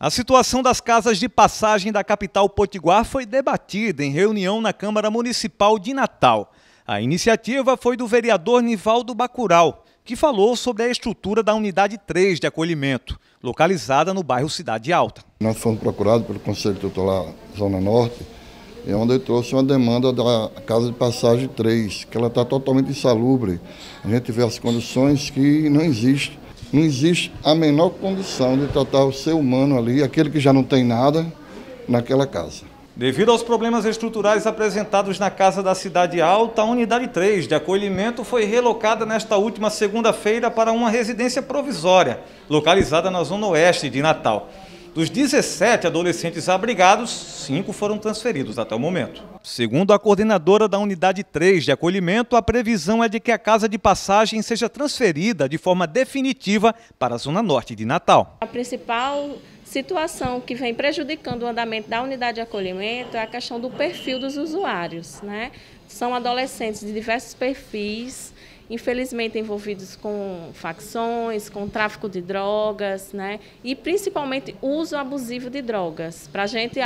A situação das casas de passagem da capital potiguar foi debatida em reunião na Câmara Municipal de Natal. A iniciativa foi do vereador Nivaldo Bacurau, que falou sobre a estrutura da Unidade 3 de acolhimento, localizada no bairro Cidade Alta. Nós fomos procurados pelo Conselho Tutelar Zona Norte, onde ele trouxe uma demanda da Casa de Passagem 3, que ela está totalmente insalubre. A gente vê as condições que não existem. Não existe a menor condição de tratar o ser humano ali, aquele que já não tem nada, naquela casa. Devido aos problemas estruturais apresentados na Casa da Cidade Alta, a Unidade 3 de acolhimento foi relocada nesta última segunda-feira para uma residência provisória, localizada na zona oeste de Natal. Dos 17 adolescentes abrigados, 5 foram transferidos até o momento. Segundo a coordenadora da Unidade 3 de acolhimento, a previsão é de que a casa de passagem seja transferida de forma definitiva para a zona norte de Natal. A principal situação que vem prejudicando o andamento da unidade de acolhimento é a questão do perfil dos usuários, né? São adolescentes de diversos perfis, infelizmente envolvidos com facções, com tráfico de drogas, né? E principalmente uso abusivo de drogas. Para a gente,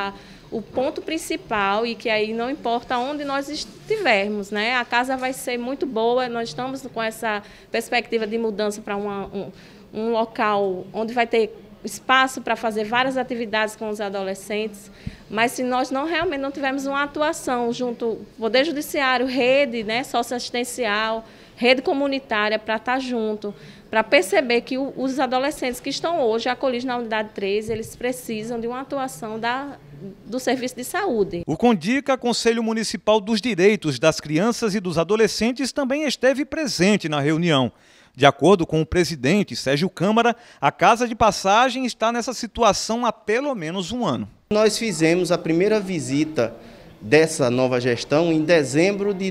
o ponto principal, e que aí não importa onde nós estivermos, né? A casa vai ser muito boa, nós estamos com essa perspectiva de mudança para um local onde vai ter espaço para fazer várias atividades com os adolescentes, mas se nós realmente não tivermos uma atuação junto Poder Judiciário, rede, né, socioassistencial, rede comunitária para estar junto, para perceber que os adolescentes que estão hoje acolhidos na Unidade 3, eles precisam de uma atuação do Serviço de Saúde. O CONDICA, Conselho Municipal dos Direitos das Crianças e dos Adolescentes, também esteve presente na reunião. De acordo com o presidente Sérgio Câmara, a Casa de Passagem está nessa situação há pelo menos um ano. Nós fizemos a primeira visita dessa nova gestão em dezembro de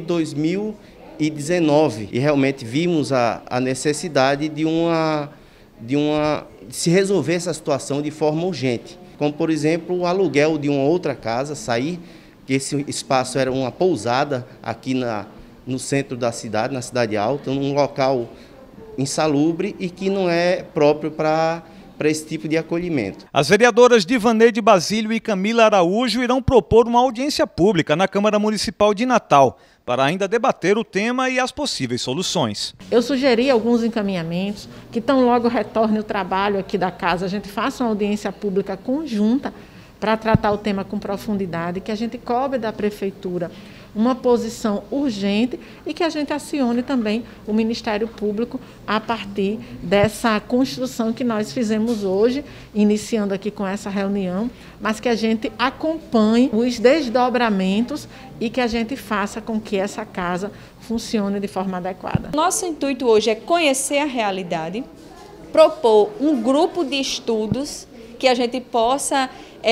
2019 e realmente vimos a necessidade de se resolver essa situação de forma urgente. Como, por exemplo, o aluguel de uma outra casa, sair, que esse espaço era uma pousada aqui no centro da cidade, na Cidade Alta, num local insalubre e que não é próprio para esse tipo de acolhimento. As vereadoras Divaneide Basílio e Camila Araújo irão propor uma audiência pública na Câmara Municipal de Natal para ainda debater o tema e as possíveis soluções. Eu sugeri alguns encaminhamentos, que tão logo retorne o trabalho aqui da casa, a gente faça uma audiência pública conjunta para tratar o tema com profundidade, que a gente cobre da Prefeitura uma posição urgente e que a gente acione também o Ministério Público a partir dessa construção que nós fizemos hoje, iniciando aqui com essa reunião, mas que a gente acompanhe os desdobramentos e que a gente faça com que essa casa funcione de forma adequada. Nosso intuito hoje é conhecer a realidade, propor um grupo de estudos que a gente possa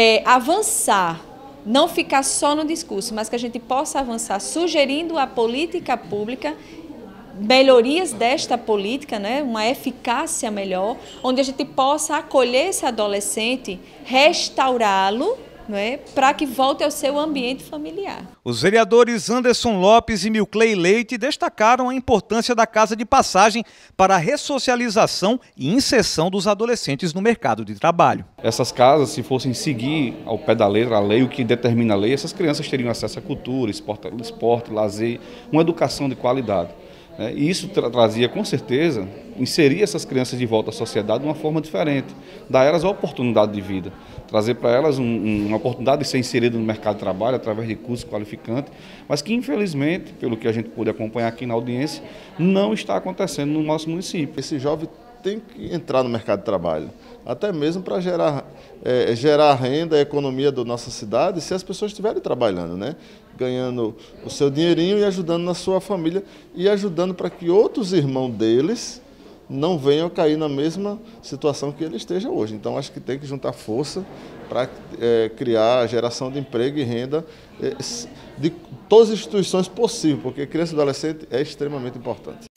avançar, não ficar só no discurso, mas que a gente possa avançar sugerindo a política pública, melhorias desta política, né, uma eficácia melhor, onde a gente possa acolher esse adolescente, restaurá-lo, né, para que volte ao seu ambiente familiar. Os vereadores Anderson Lopes e Milcley Leite destacaram a importância da Casa de Passagem para a ressocialização e inserção dos adolescentes no mercado de trabalho. Essas casas, se fossem seguir ao pé da letra, a lei, o que determina a lei, essas crianças teriam acesso à cultura, esporte, lazer, uma educação de qualidade. E isso trazia, com certeza, inserir essas crianças de volta à sociedade de uma forma diferente, dar a elas a oportunidade de vida, trazer para elas uma oportunidade de ser inserida no mercado de trabalho através de cursos qualificantes, mas que, infelizmente, pelo que a gente pôde acompanhar aqui na audiência, não está acontecendo no nosso município. Esse jovem tem que entrar no mercado de trabalho, até mesmo para gerar renda, a economia da nossa cidade, se as pessoas estiverem trabalhando, né? Ganhando o seu dinheirinho e ajudando na sua família e ajudando para que outros irmãos deles não venham cair na mesma situação que ele esteja hoje. Então, acho que tem que juntar força para criar a geração de emprego e renda de todas as instituições possíveis, porque criança e adolescente é extremamente importante.